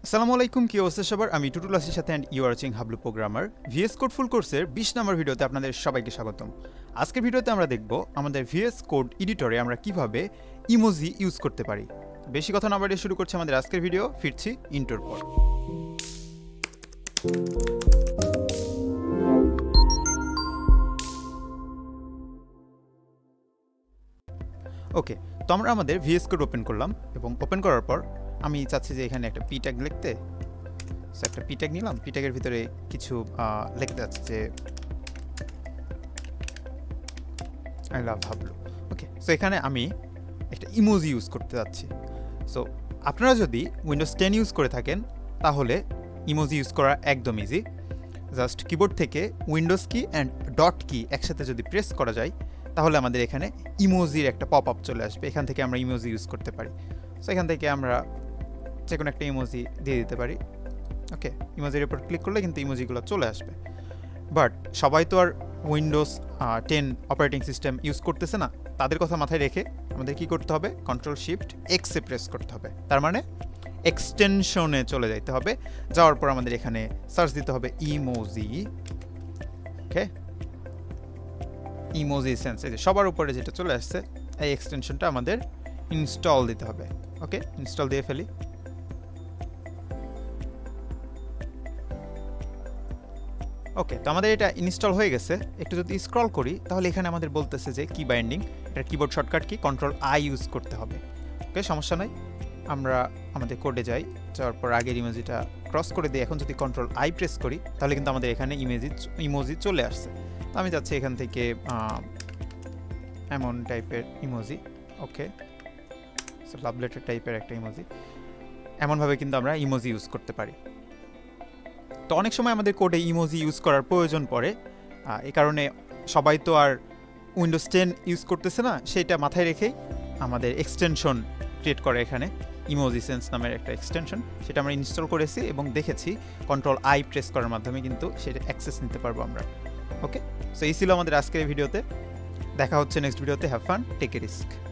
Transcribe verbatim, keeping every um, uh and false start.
আসসালামু আলাইকুম, কি অবস্থা সবার? আমি টুটুল আসির সাথে and you are watching Hablu programmer. VS code full কোর্সের বিশ নম্বর ভিডিওতে আপনাদের সবাইকে স্বাগতম। আজকের ভিডিওতে আমরা দেখব আমাদের ভিএস কোড এডিটরে আমরা কিভাবে ইমোজি ইউজ করতে পারি। বেশি কথা না বাড়িয়ে শুরু করছি আমাদের আজকের ভিডিও। ফিরছি ইন্টোর পর। ওকে, তো আমরা আমাদের ভিএস কোড ওপেন করলাম এবং ওপেন করার পর আমি চাচ্ছি যে এখানে একটা পি ট্যাগ লিখতে। সো একটা পি ট্যাগ নিলাম। পি ট্যাগের ভিতরে কিছু লিখতে যাচ্ছি যে I love Hablu. Okay, so এখানে আমি একটা ইমোজি ইউজ করতে যাচ্ছি। সো আপনারা যদি উইন্ডোজ টেন ইউজ করে থাকেন তাহলে ইমোজি ইউজ করা একদম ইজি। জাস্ট কিবোর্ড থেকে Windows key and dot key একসাথে যদি প্রেস করা যায় তাহলে আমাদের এখানে ইমোজির একটা পপ আপ চলে আসবে। এখান থেকে আমরা ইমোজি ইউজ করতে পারি। সো এখান থেকে আমরা যে কোনো একটা ইমোজি দিয়ে দিতে পারি। ওকে, ইমোজির উপর ক্লিক করলে কিন্তু ইমোজিগুলো চলে আসবে। বাট সবাই তো আর Windows ten operating system use করতেছে না। তাদের কথা মাথায় রেখে আমাদের কি করতে হবে? কন্ট্রোল শিফট এক্সে প্রেস করতে হবে। তার মানে এক্সটেনশনে চলে যাইতে হবে। যাওয়ার পর আমাদের এখানে সার্চ দিতে হবে ইমোজি। ওকে, ইমোজি সেন্স, এই যে সবার উপরে যেটা চলে আসছে এই এক্সটেনশনটা আমাদের ইনস্টল দিতে হবে। ওকে, ইনস্টল দিয়ে ফেলি। ওকে, তো আমাদের এটা ইনস্টল হয়ে গেছে। একটু যদি স্ক্রল করি তাহলে এখানে আমাদের বলতেছে যে কি বাইন্ডিং, এটা keyboard shortcut key control I use করতে হবে। ওকে, সমস্যা নাই, আমরা আমাদের কোডে যাই। যাওয়ার পর আগের ইমোজিটা ক্রস করে দিই। এখন যদি কন্ট্রোল আই প্রেস করি তাহলে কিন্তু আমাদের এখানে ইমেজি ইমোজি চলে আসছে। তো আমি যাচ্ছি এখান থেকে এমন টাইপের emoji. Okay, so love letter টাইপের একটা ইমোজি। এমনভাবে কিন্তু আমরা ইমোজি ইউজ করতে পারি। তো অনেক সময় আমাদের কোডে ইমোজি ইউজ করার প্রয়োজন পড়ে। এই কারণে সবাই তো আর উইন্ডোজ টেন ইউজ করতেছে না, সেইটা মাথায় রেখেই আমাদের এক্সটেনশন ক্রিয়েট করে এখানে ইমোজি সেন্স নামের একটা এক্সটেনশন। সেটা আমরা ইনস্টল করেছি এবং দেখেছি কন্ট্রোল আই প্রেস করার মাধ্যমে কিন্তু সেটা অ্যাক্সেস নিতে পারবো আমরা। ওকে, সো এই ছিল আমাদের আজকের ভিডিওতে। দেখা হচ্ছে নেক্সট ভিডিওতে। Have fun, take a risk.